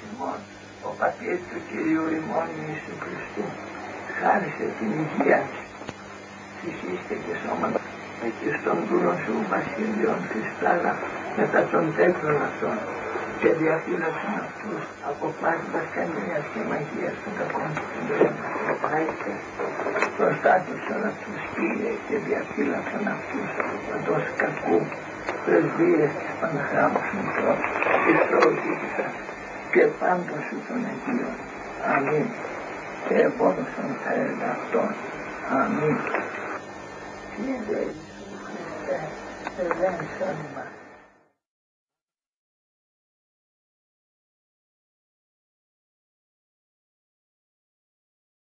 ημών, ο Πατήρ του Κυρίου ημών Ιησού Χριστού, χάρισε την υγεία ψυχήστε και σώματος, και στον δούλον σου βασίλειον Χριστάλα μετά των τέτρων αυτών, και διαφύλαξαν αυτούς από πάση βασκανίας και μαγείας των κακών του συντολών μας. Προστάτευσαν αυτούς Κύριε και διαφύλαξαν αυτούς από παντός κακού, πρεσβείες της Παναχράμου Συντρός, της προοδήτησας και πάντων σου των Αγίων. Αμήν. Και επόδοσαν τα έργα αυτών. Αμήν. Κύριε Ιησού Χριστέ, ελέγξον ημάς.